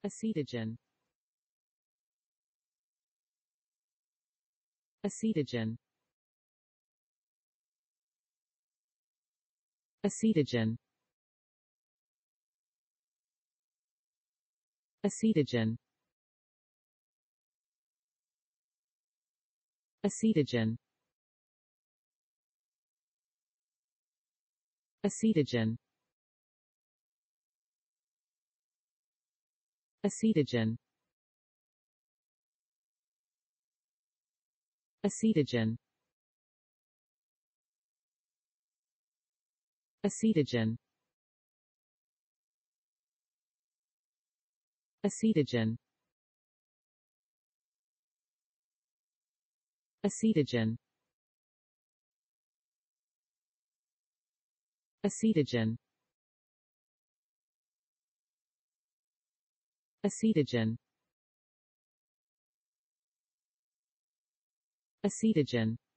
Acetogen. Acetogen. Acetogen. Acetogen. Acetogen. Acetogen. Acetogen. Acetogen. Acetogen. Acetogen. Acetogen. Acetogen. Acetogen. Acetogen.